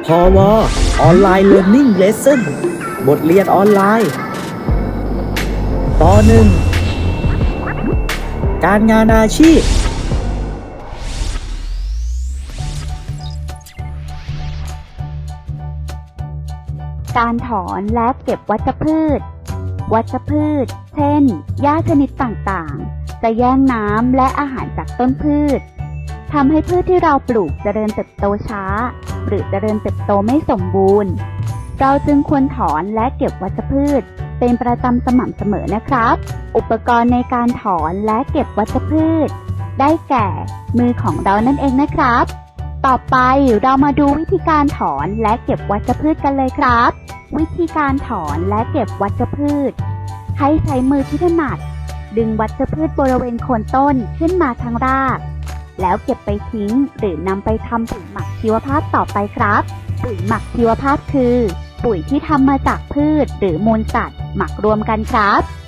พวออนไลน์เรียนนิ่งเลสเซ่นบทเรียนออนไลน์ตอนหนึ่งการงานอาชีพการถอนและเก็บวัชพืช เช่น หญ้าชนิดต่างๆจะแย่งน้ำและอาหารจากต้นพืชทำให้พืชที่เราปลูกเจริญเติบโตช้าหรือเจริญเติบโตไม่สมบูรณ์เราจึงควรถอนและเก็บวัชพืชเป็นประจำสม่ำเสมอนะครับอุปกรณ์ในการถอนและเก็บวัชพืชได้แก่มือของเรานั่นเองนะครับต่อไปเรามาดูวิธีการถอนและเก็บวัชพืชกันเลยครับวิธีการถอนและเก็บวัชพืชให้ใช้มือที่ถนัดดึงวัชพืชบริเวณโคนต้นขึ้นมาทางรากแล้วเก็บไปทิ้งหรือนำไปทำปุ๋ยหมักชีวภาพต่อไปครับปุ๋ยหมักชีวภาพคือปุ๋ยที่ทำมาจากพืชหรือมูลสัตว์หมักรวมกันครับ